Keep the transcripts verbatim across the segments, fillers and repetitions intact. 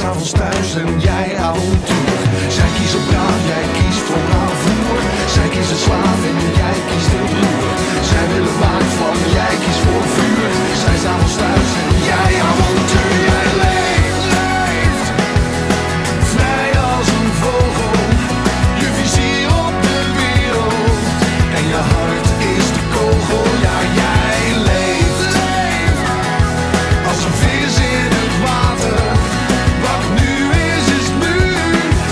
s'avonds thuis en jij avontuur. Zij kiezen braaf, jij kiest voor bravoer. Zij kiezen slaaf en jij kiest het roer. Zij willen waard van, jij kiest voor vuur. Zij s'avonds thuis en jij avontuur. Jij leeft, leeft, vrij als een vogel. Je vizier op de wereld en je hart is de kogel. Ja, jij leeft, leeft, als een vis in het water. Wat nu is, is nu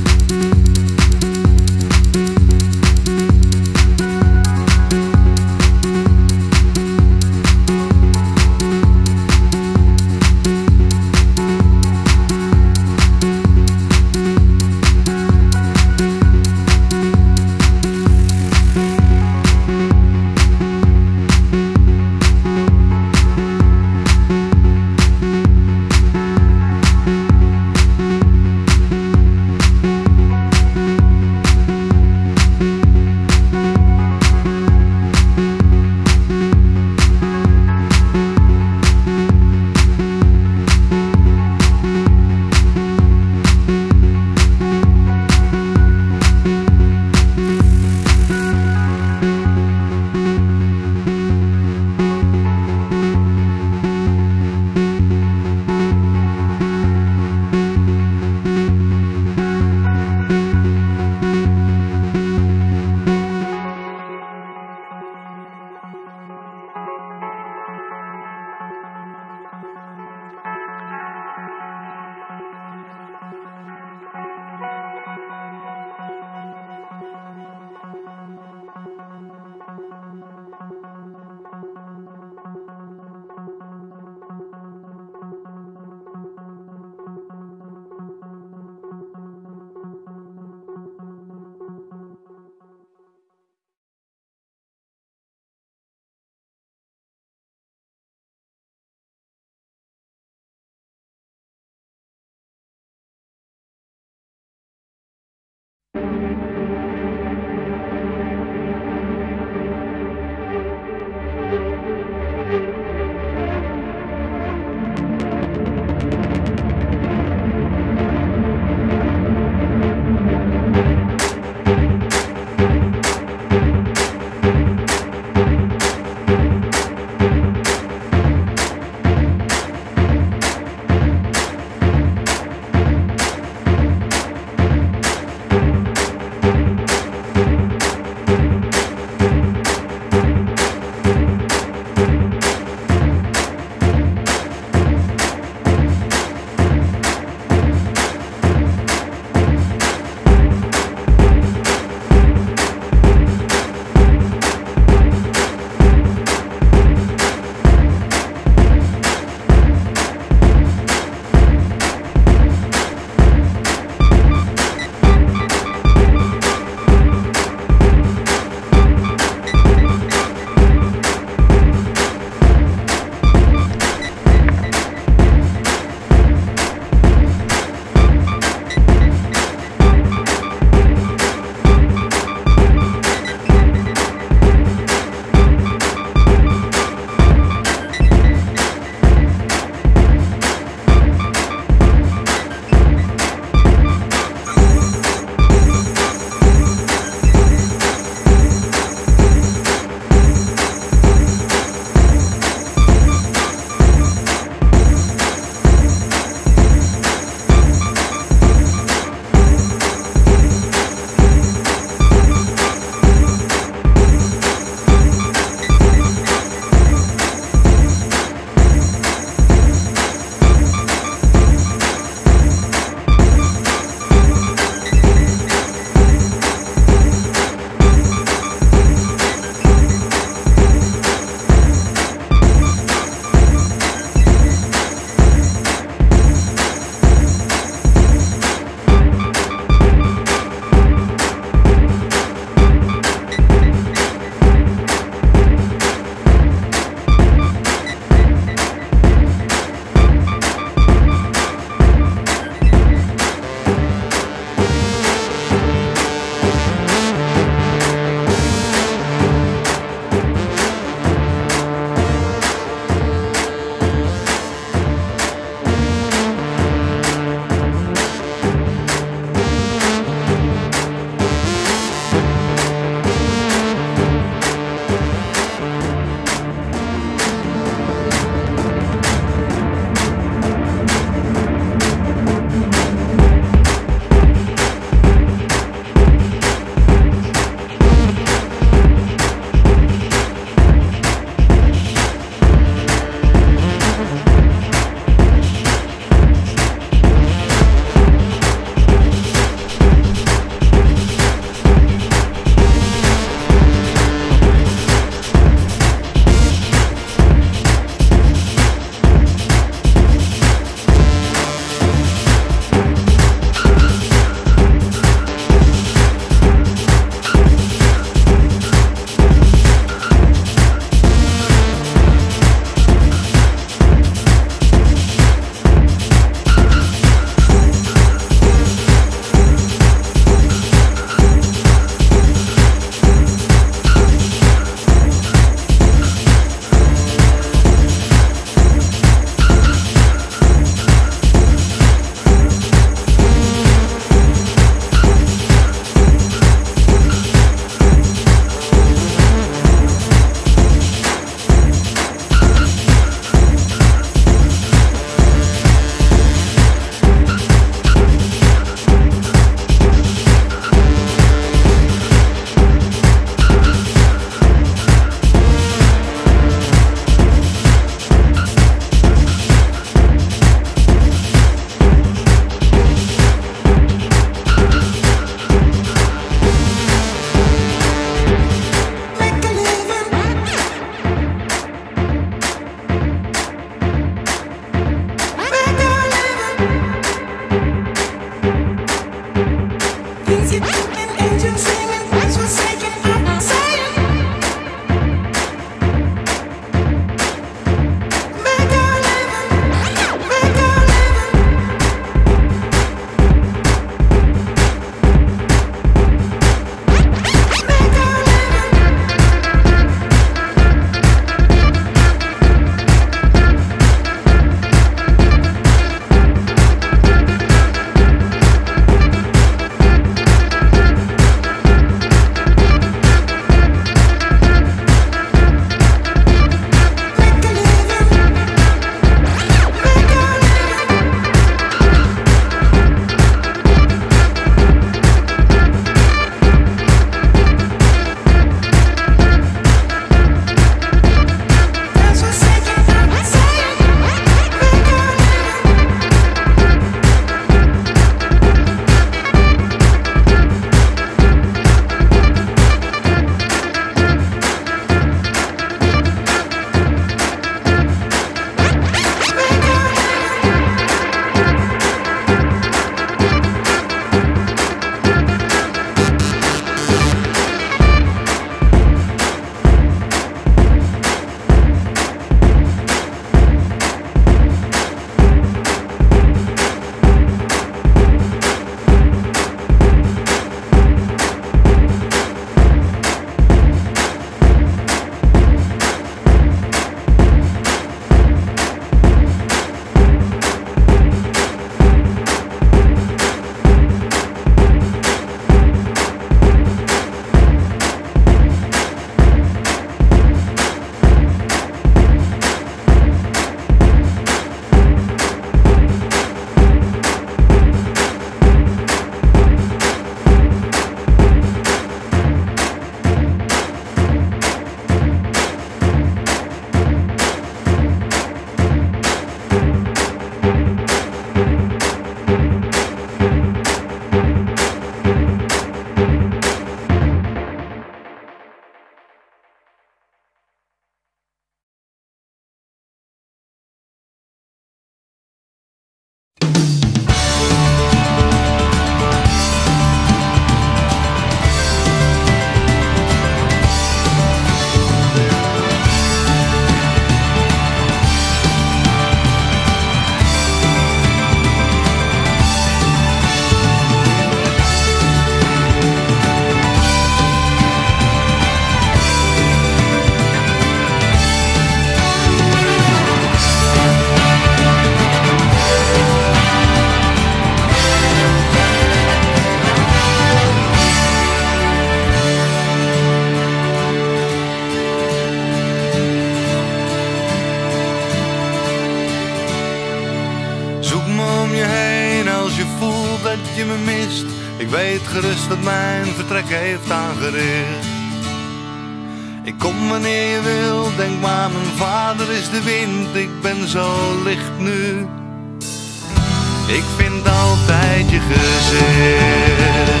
dat je me mist. Ik weet gerust dat mijn vertrek heeft aangericht. Ik kom wanneer je wil, denk maar mijn vader is de wind. Ik ben zo licht nu, ik vind altijd je gezicht.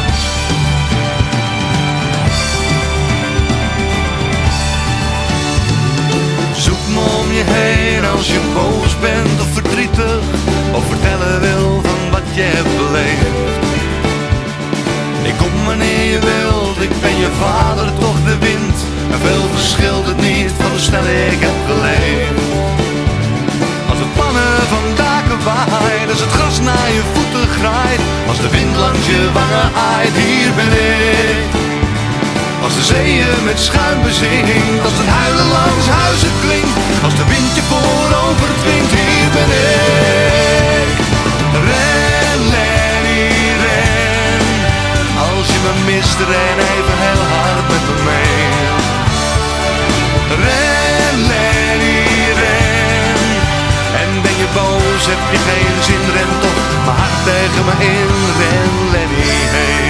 Zoek me om je heen als je boos bent of verdrietig, of vertellen wil van wat je hebt beleefd. Ik kom wanneer je wilt, ik ben je vader, toch de wind. En veel verschilt het niet van hoe snel ik heb geleefd. Als de pannen van daken waait, als het gras naar je voeten graait, als de wind langs je wangen aait, hier ben ik. Als de zeeën met schuim bezingt, als het huilen langs huizen klinkt, als de wind je voorover dwingt, hier ben ik. Ren, Lenny, ren. Als je me mist, ren even heel hard met me mee. Ren, Lenny, ren. En ben je boos, heb je geen zin, ren toch mijn hart tegen me in. Ren, Lenny, hey.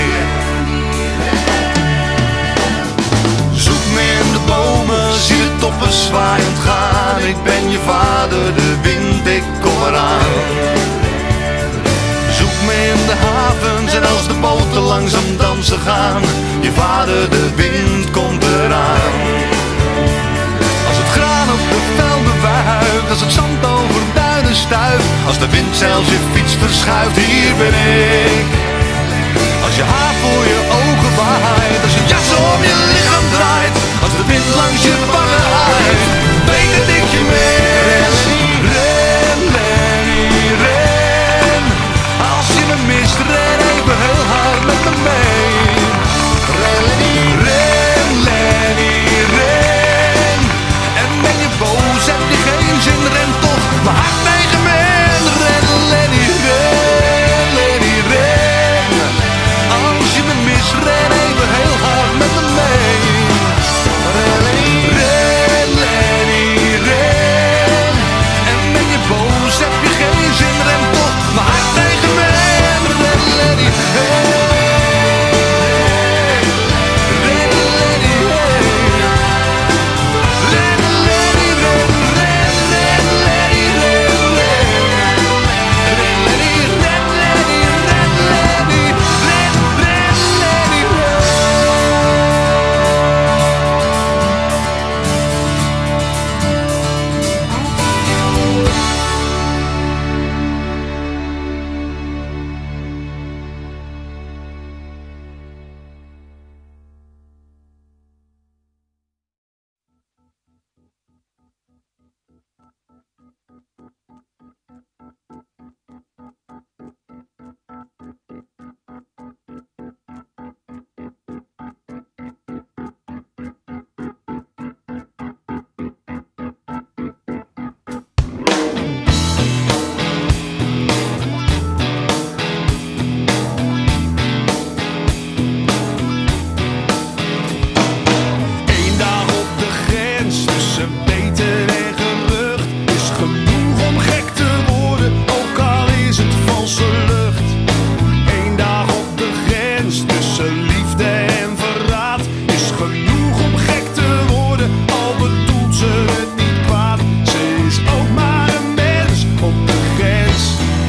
Zoek me in de bomen, zie de toppen zwaaiend gaan. Ik ben je vader, de wind, ik kom eraan. Zoek me in de havens en als de boten langzaam dansen gaan. Je vader, de wind, komt eraan. Als het graan op de velden wuift, als het zand over duinen stuift, als de wind zelfs je fiets verschuift, hier ben ik. Als je haar voor je ogen waait, als je jas om je lichaam draait, als de wind langs je wangen aait, weet dat ik je mis. Ren, Lenny, ren. Als je me mist, ren even heel hard met me mee. Ren, Lenny, ren, Lenny, ren. En ben je boos, heb je geen zin, ren toch mijn hart tegen me in. Ren, Lenny, ren, Lenny, ren. Als je me mist, ren even heel hard met me mee. Ren, ren, Lenny, ren. En ben je boos, heb je geen zin, ren toch mijn hart tegen me in. Ren, Lenny, hey. Ren, Lenny, hey. Ren, Lenny, ren, ren, ren, Lenny, ren, ren. Ren, Lenny, ren, Lenny, ren, Lenny. Ren, ren, Lenny, ren. Eén dag op de grens tussen beter en gerucht is genoeg om gek te worden, ook al is het valse lucht. Eén dag op de grens tussen liefde en verraad is genoeg om gek te worden, al bedoelt ze het niet kwaad. Ze is ook maar een mens op de grens.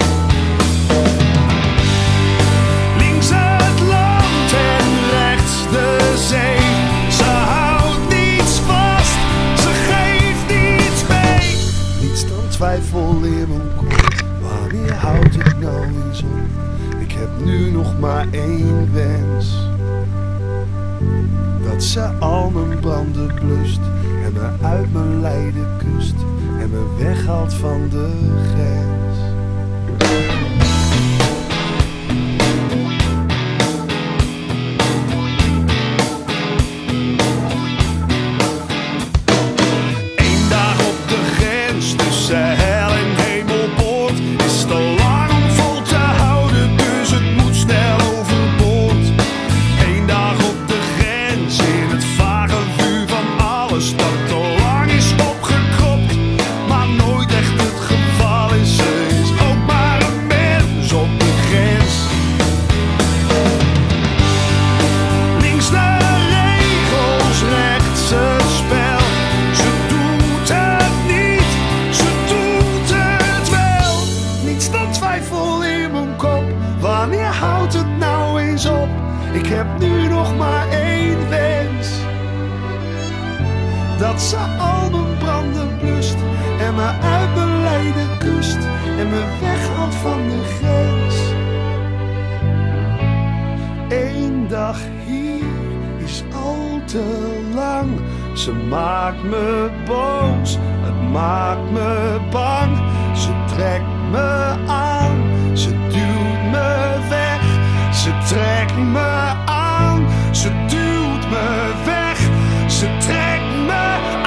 Links het land en rechts de zee. Ze houdt niets vast, ze geeft niets mee. Niets dan twijfel in mijn kop, wanneer houdt het nou eens op? Ik heb nu nog maar één wens. Dat ze al mijn branden blust en me uit mijn lijden kust en me weghaalt van de grens. Eén dag op de grens tussen hel en hemelpoort is te lang om vol te houden, dus het moet snel overboord. Eén dag op de grens in het vage vuur van alles dat te lang is opgekropt, maar nooit echt het geval is. heb nu nog maar één wens. Dat ze al mijn branden blust en me uit mijn lijden kust en me weghaalt van de grens. Eén dag hier is al te lang. Ze maakt me boos, het maakt me bang. Ze trekt me aan, ze duwt me weg. Ze trekt me aan, ze duwt me weg. Ze trekt me aan.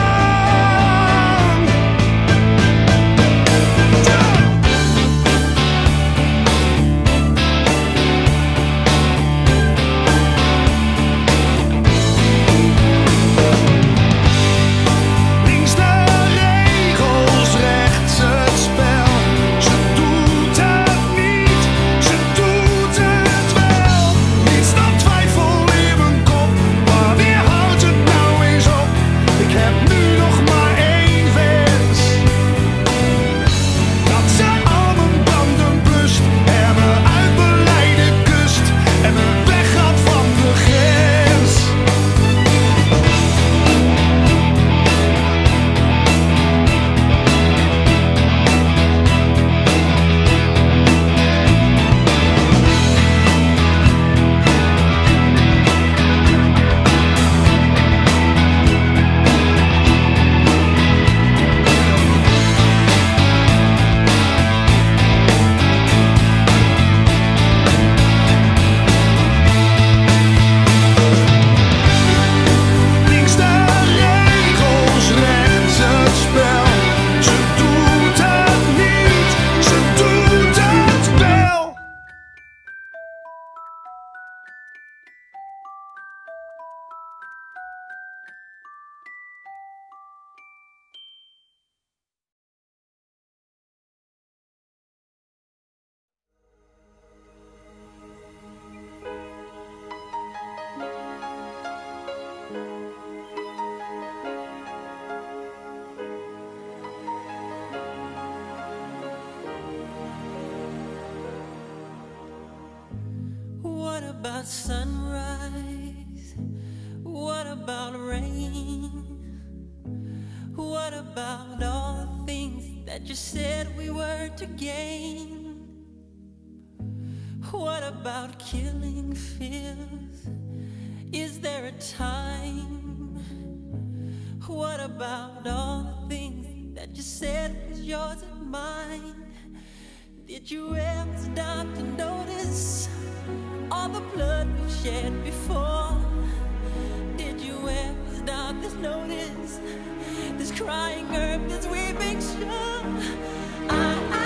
What about sunrise? What about rain? What about all the things that you said we were to gain? What about killing fears? Is there a time? What about all the things that you said was yours and mine? Did you ever stop to notice all the blood we've shed before? Did you ever stop to notice this crying earth, this weeping shore? I, I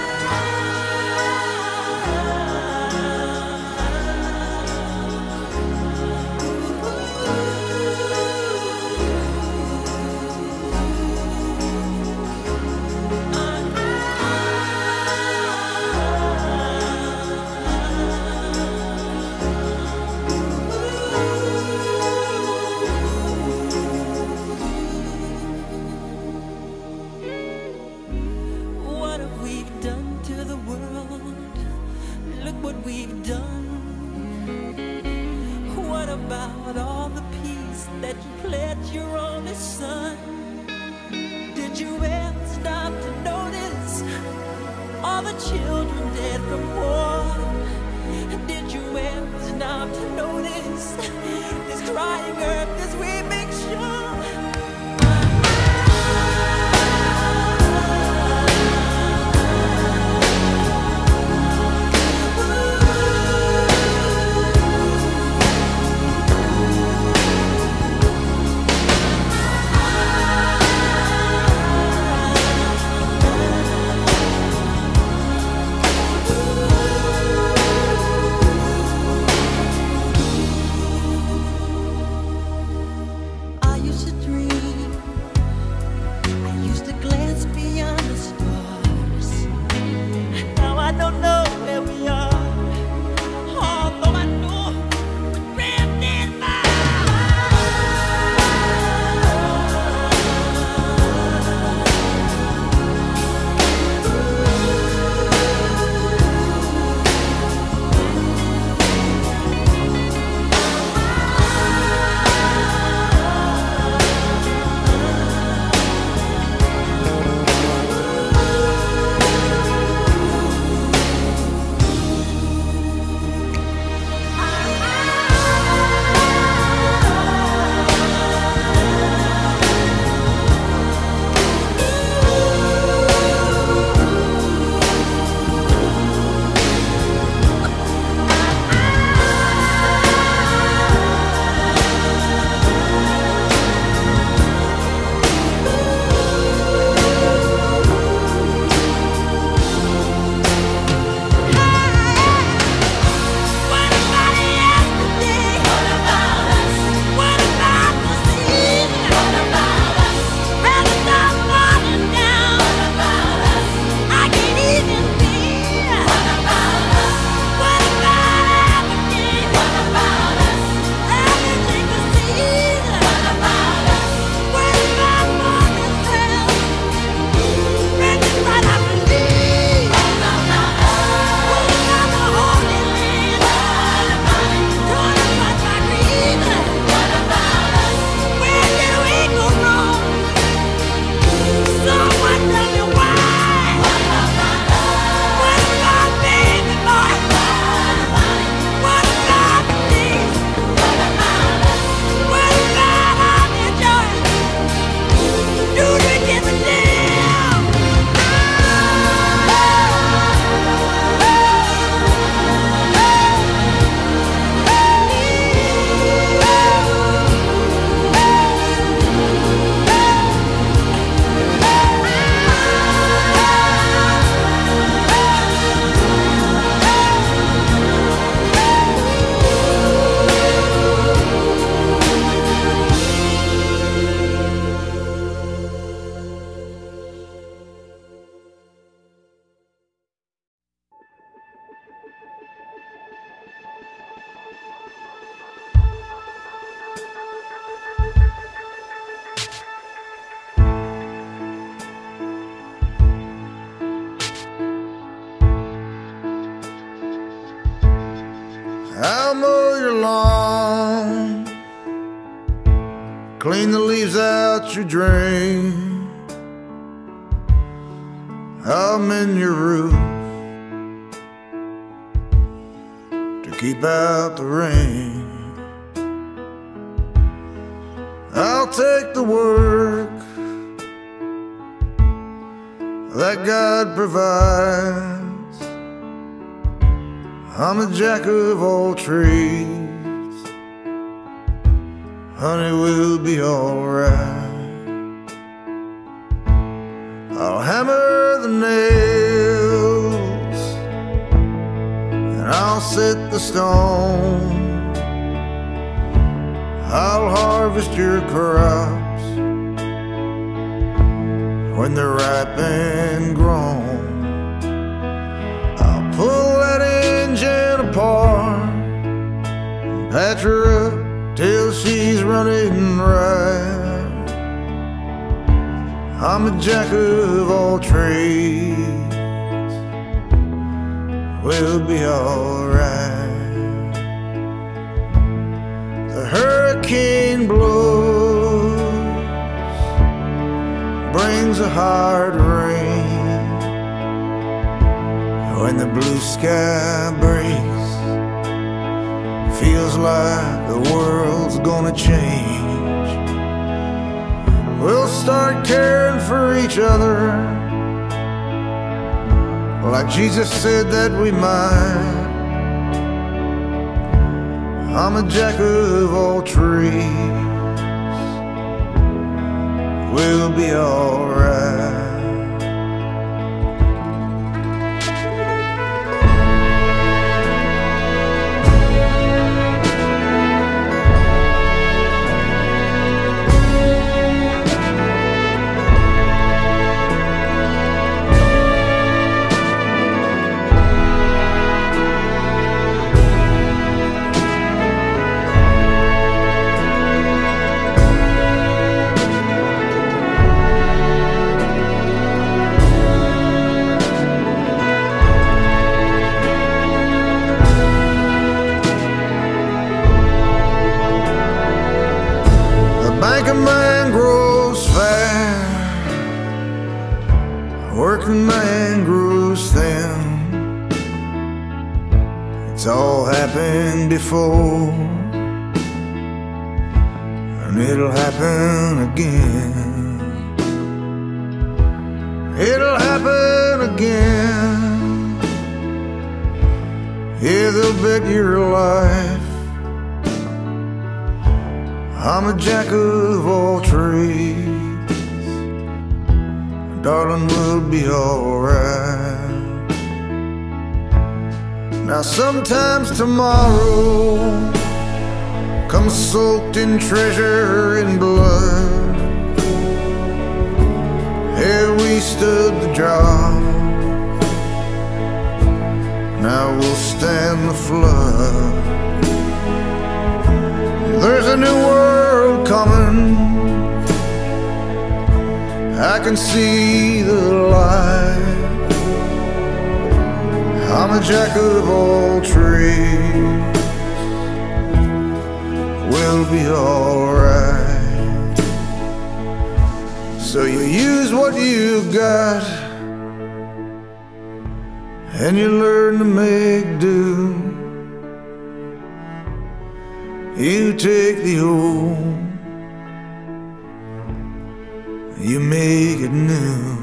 about all the peace that you pledged your only son? Did you ever stop to notice all the children dead from war? Did you ever stop to notice this crying earth, this weeping shore? lawn, clean the leaves out your drain, I'll mend your roof to keep out the rain. I'll take the work that God provides. I'm a jack of all trades, honey, we'll be alright. I'll hammer the nails and I'll set the stone. I'll harvest your crops when they're ripe and grown. I'll pull that engine apart, patch her up till she's running right. I'm a jack of all trades, we'll be alright. The hurricane blows, brings a hard rain. When the blue sky breaks, feels like the world's gonna change. We'll start caring for each other like Jesus said that we might. I'm a jack of all trades, we'll be alright. Banking man grows fat, working man grows thin. It's all happened before, and it'll happen again. It'll happen again. Yeah, they'll bet your life I'm a jack of all trades, darling, we'll be alright. Now sometimes tomorrow comes soaked in treasure and blood. Here we stood the job, now we'll stand the flood. There's a new world coming, I can see the light. I'm a jack of all trades, we'll be alright. So you use what you got, and you learn to make do. You take the old, you make it new.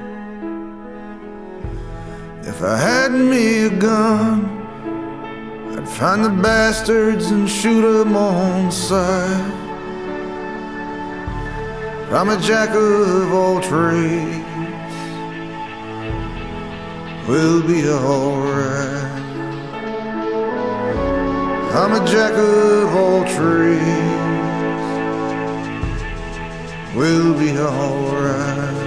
If I had me a gun, I'd find the bastards and shoot them on sight. I'm a jack of all trades, we'll be alright. I'm a jack of all trades, we'll be alright.